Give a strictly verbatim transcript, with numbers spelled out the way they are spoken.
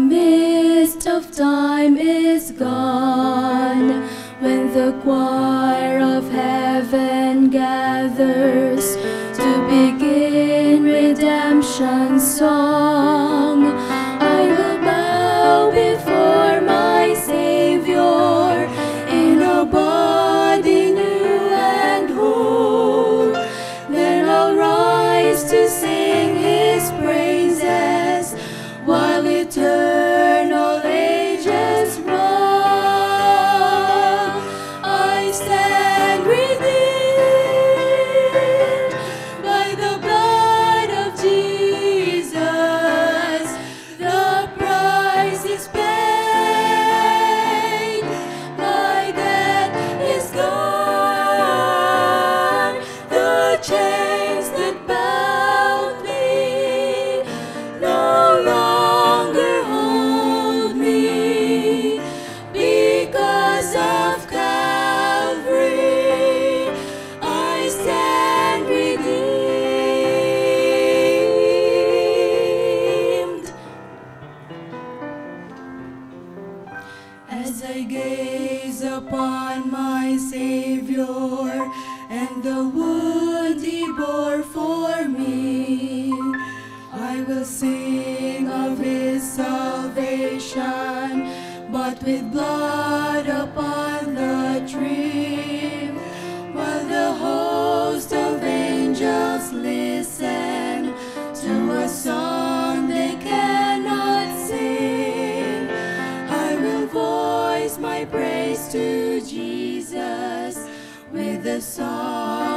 mist of time is gone, when the choir of heaven gathers to begin redemption's song, I will bow before my Savior in a body new and whole. Then I'll rise to sing His praises while eternal ages roll. I stand redeemed by the blood of Jesus. The price is paid, my debt is gone. The chains that bound me no longer hold me, because of Calvary I stand redeemed. As I gaze upon my Savior and the wound He bore for me, I will sing of His salvation, bought with blood upon the tree, while the host of angels listen to a song they cannot sing. I will voice my praise to Jesus with a song